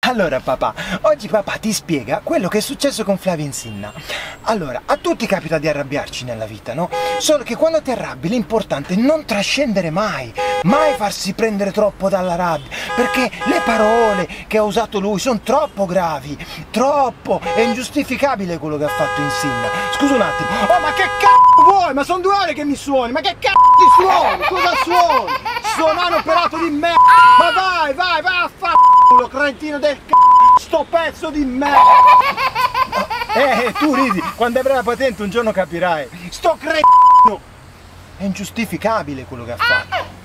Allora papà, oggi papà ti spiega quello che è successo con Flavia Insinna. Allora, a tutti capita di arrabbiarci nella vita, no? Solo che quando ti arrabbi l'importante è non trascendere mai, mai farsi prendere troppo dalla rabbia, perché le parole che ha usato lui sono troppo gravi, troppo, è ingiustificabile quello che ha fatto Insinna. Scusa un attimo, oh ma che c***o vuoi? Ma sono 2 ore che mi suoni, ma che c***o ti suoni? Cosa suoni? Suonano operato di merda! Ma vai a culo, cretino del c***o, sto pezzo di merda! Tu ridi, quando avrai la patente un giorno capirai. Sto cretino! È ingiustificabile quello che ha fatto.